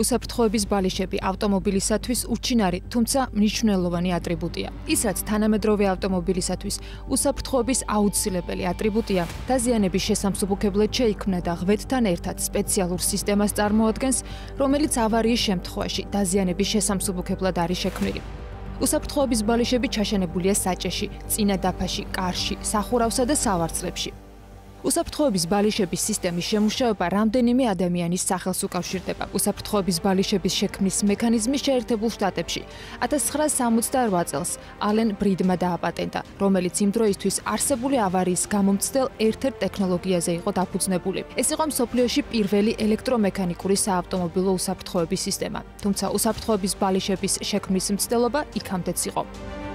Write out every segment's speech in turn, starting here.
უსაფრთხოების ბალიშები ავტომობილისათვის უჩინარი, თუმცა მნიშვნელოვანი ატრიბუტია. ის, რაც თანამედროვე ავტომობილისათვის უსაფრთხოების აუცილებელი ატრიბუტია, დაზიანების შესამსუბუქებლად შეიქმნა და ღვედთან ერთად სპეციალურ სისტემას წარმოადგენს, რომელიც ავარიის შემთხვევაში დაზიანების შესამსუბუქებლად არის შექმნილი. უსაფრთხოების ბალიშები ჩაშენებულია საჭეში, წინა დაფაში, კარში, სახურავსა და სავარცხლებში. უსაფრთხოების ბალიშების სისტემის შემუშავება რამდენიმე ადამიანის სახელს უკავშირდება. უსაფრთხოების ბალიშების შექმნის მექანიზმი შეერთებულ შტატებში 1968 წელს ალენ ბრიდმა დააპატენტა, რომელიც იმ დროისთვის არსებული ავარიის გამომცდელ ერთ-ერთ ტექნოლოგიაზე იყო დაფუძნებული. ეს იყო მსოფლიოში პირველი ელექტრომექანიკური საავტომობილო უსაფრთხოების სისტემა, თუმცა უსაფრთხოების ბალიშების შექმნის მცდელობა იქამდეც იყო.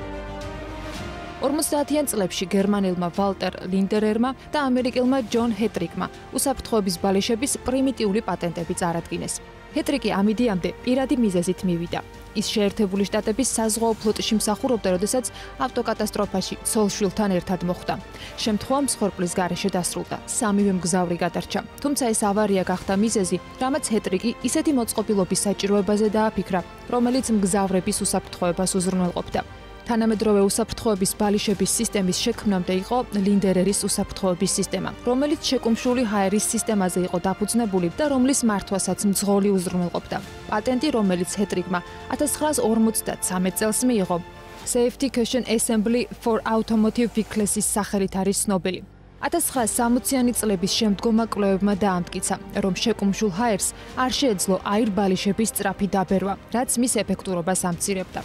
50-იან წლებში გერმანელმა ვალტერ ლინდერერმა და ამერიკელმა ჯონ ჰეტრიკმა უსაფრთხოების ბალიშების პრიმიტიული პატენტები წარადგინეს. ჰეტრიკი ამიდიამდე პირადი მიზეზით მივიდა. ის შეერთებული შტატების საზღვაო ფლოტში მსახურობდა, როდესაც ავტოკატასტროფაში ცოლ-შვილთან ერთად მოხვდა. შემთხვევა მსხვერპლის გარეშე დასრულდა. სამივე მგზავრი გადარჩა. თუმცა ეს ავარია გახდა მიზეზი, რამაც ჰეტრიკი ისეთი მოწყობილობის საჭიროებაზე დააფიქრა, რომელიც მგზავრების უსაფრთხოებას უზრუნველყოფდა. თანამედროვე უსაფრთხოების ბალიშების სისტემის შექმნამდე იყო ლინდერერის უსაფრთხოების სისტემა, რომელიც შეკუმშული ჰაერის სისტემაზე იყო დაფუძნებული და რომლის მართვასაც მძღოლი უზრუნველყოფდა. პატენტი, რომელიც ჰეტრიკმა 1953 წელს მიიღო, Safety Cushion Assembly for Automotive Vehicles-ის სახელით არის ცნობილი. 1960-იანი წლების შემდგომმა კვლევებმა დაამტკიცა, რომ შეკუმშულ ჰაერს არ შეეძლო აირბალიშების სწრაფი დაბერვა, რაც მის ეფექტურობას ამცირებდა.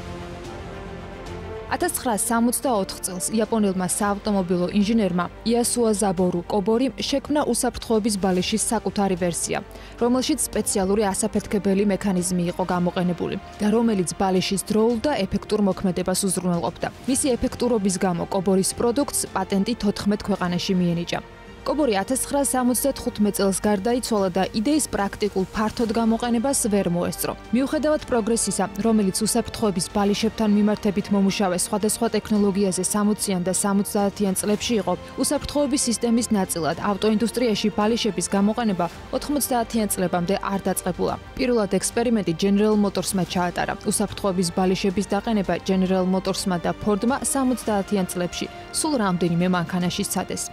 1964 წელს იაპონელმა საავტომობილო ინჟინერმა იასუა საბორუ კობორი შექმნა უსაფრთხოების ბალიშის საკუთარი ვერსია, რომელშიც სპეციალური ასაფეთქებელი მექანიზმი იყო გამოყენებული და რომელიც ბალიშის დროულ და ეფექტურ მოქმედებას უზრუნველყოფდა. მისი ეფექტურობის გამო კობორის პროდუქტს პატენტი 14 ქვეყანაში მიენიჭა. კობორი 1975 წელს გარდაიცვალა და იდეის პრაქტიკულ ფართოდ გამოყენებას ვერ მოესწრო. მიუხედავად პროგრესისა, რომელიც უსაფრთხოების ბალიშებთან მიმართებით მომუშავე სხვადასხვა ტექნოლოგიაზე 60-იან და 70-იან წლებში იყო, უსაფრთხოების სისტემის ნაწილად ავტოინდუსტრიაში ბალიშების გამოყენება 90-იან წლებამდე არ დაწყებულა. პირველად ექსპერიმენტი General Motors-მა ჩაატარა. უსაფრთხოების ბალიშების დაყენება General Motors-მა და Ford-მა 70-იან წლებში სულ რამდენიმე მანქანაში სცადეს.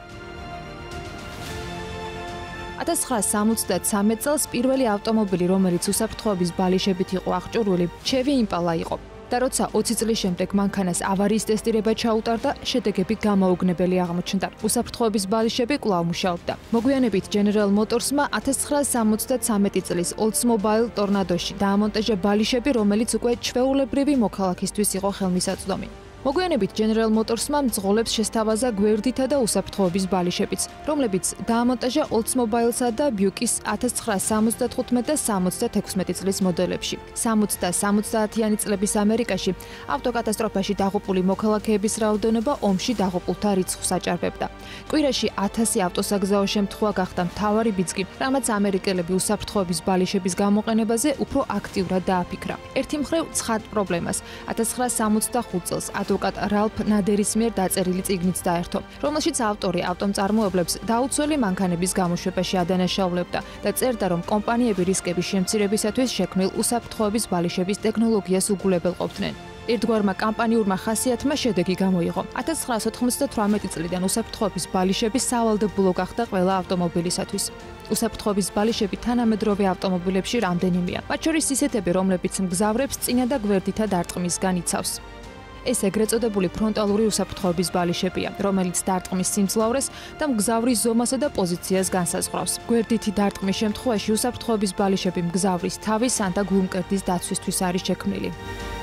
1973 წელს პირველი ავტომობილი, რომელიც უსაფრთხოების ბალიშებით იყო აღჭურვილი, Chevy Impala იყო. და როცა 20 წლის შემდეგ მანქანას ავარიის ტესტირება ჩაუტარდა, შედეგები გამოუგნებელი აღმოჩნდა. უსაფრთხოების ბალიშები კვლავ მუშაობდა. მოგვიანებით General Motors-მა 1973 წლის Oldsmobile Tornado-ში დაამონტაჟა ბალიშები, რომელიც უკვე ჩვეულებრივი მოქალაქისთვის იყო ხელმისაწვდომი. მოგვიანებით General Motors-მა მძღოლებს შესთავაზა გვერდითა და უსაფრთხოების ბალიშებიც, რომლებიც დაამონტაჟა Oldsmobile-სა და Buick-ის 1975 და 76 წლის მოდელებში. 60 და 70-იანი წლების ამერიკაში ავტოკატასტროფაში დაღუპული მოქალაქეების რაოდენობა ომში დაღუპულთა რიცხვს აჭარბებდა. კვირაში 1000 ავტოსაგზაო შემთხვევა გახდა მთავარი ბიძგი, რამაც ამერიკელები უსაფრთხოების ბალიშების გამოყენებაზე უფრო აქტიურად დააფიქრა. ერთი მხრივ ცხად პრობლემას 1965 წელს ადვოკატ რალფ ნადერის მიერ დაწერილი წიგნიც დაერთო, რომელშიც ავტორი ავტომწარმოებლებს დაუცველი მანქანების გამოშვებაში ადანაშაულებდა და წერდა, რომ კომპანიები რისკების შემცირებისათვის შექმნილ უსაფრთხოების ბალიშების ტექნოლოგიას უგულებელყოფდნენ. ერთგვარმა კამპანიურმა ხასიათმა შედეგი გამოიღო. 1998 წლიდან უსაფრთხოების ბალიშები სავალდებულო გახდა ყველა ავტომობილისათვის. უსაფრთხოების ბალიშები თანამედროვე ავტომობილებში რამდენიმეა, მათ შორის ისეთები, რომლებიც მგზავრებს წინა და გვერდითა დარტყმისგან იცავს. ეს ეგრეთ წოდებული ფრონტალური უსაფრთხოების ბალიშებია, რომელიც დარტყმის სიმძლავრეს და მგზავრის ზომასა და პოზიციას განსაზღვრავს. გვერდითი დარტყმის შემთხვევაში უსაფრთხოების ბალიშები მგზავრის თავის ან და გულმკერდის დაცვისთვის არის შექმნილი.